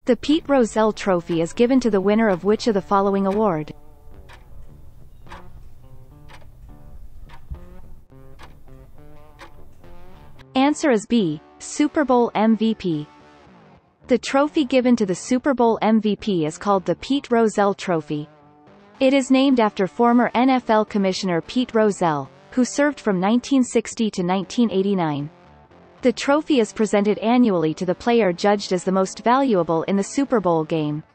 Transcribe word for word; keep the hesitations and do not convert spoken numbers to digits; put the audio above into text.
The Pete Rozelle Trophy is given to the winner of which of the following award? Answer is B. Super Bowl M V P. The trophy given to the Super Bowl M V P is called the Pete Rozelle Trophy. It is named after former N F L Commissioner Pete Rozelle, who served from nineteen sixty to nineteen eighty-nine. The trophy is presented annually to the player judged as the most valuable in the Super Bowl game.